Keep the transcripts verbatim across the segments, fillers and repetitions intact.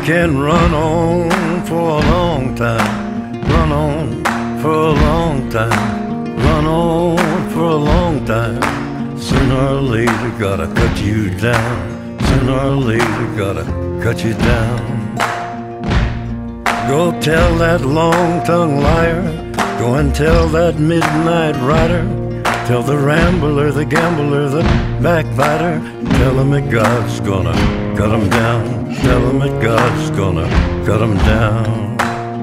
can run on for a long time, run on for a long time, run on for a long time. Sooner or later gotta cut you down, sooner or later gotta cut you down. Go tell that long-tongued liar, go and tell that midnight rider, tell the rambler, the gambler, the backbiter, tell him that God's gonna cut him down, tell him that God's gonna cut him down.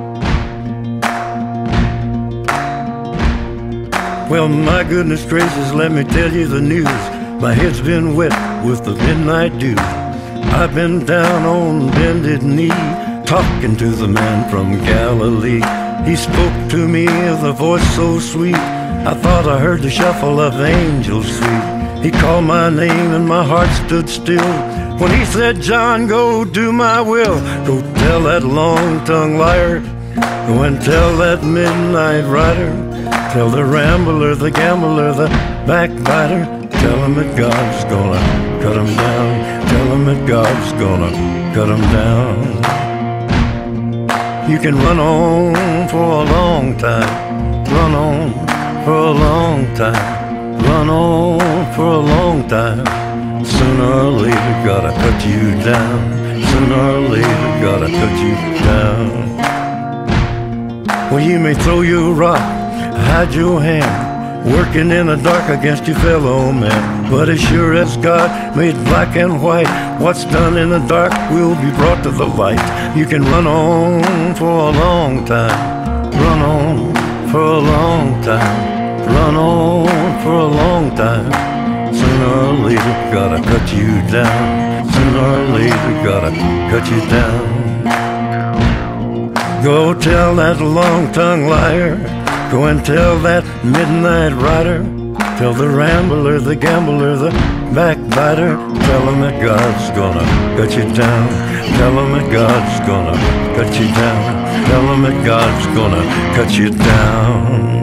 Well, my goodness gracious, let me tell you the news. My head's been wet with the midnight dew. I've been down on bended knee, talking to the man from Galilee. He spoke to me with a voice so sweet, I thought I heard the shuffle of angels sweet. He called my name and my heart stood still when he said, John, go do my will. Go tell that long-tongued liar, go and tell that midnight rider, tell the rambler, the gambler, the backbiter, tell him that God's gonna cut him down, tell him that God's gonna cut him down. You can run on for a long time, run on for a long time, run on for a long time. Sooner or later gotta cut you down, sooner or later gotta cut you down. Well, you may throw your rock, hide your hand, working in the dark against your fellow man, but as sure as God made black and white, what's done in the dark will be brought to the light. You can run on for a long time, run on for a long time, run on for a long time. Sooner or later gotta cut you down, sooner or later gotta cut you down. Go tell that long-tongued liar, go and tell that midnight rider, tell the rambler, the gambler, the backbiter, tell him that God's gonna cut you down, tell him that God's gonna cut you down, tell him that God's gonna cut you down.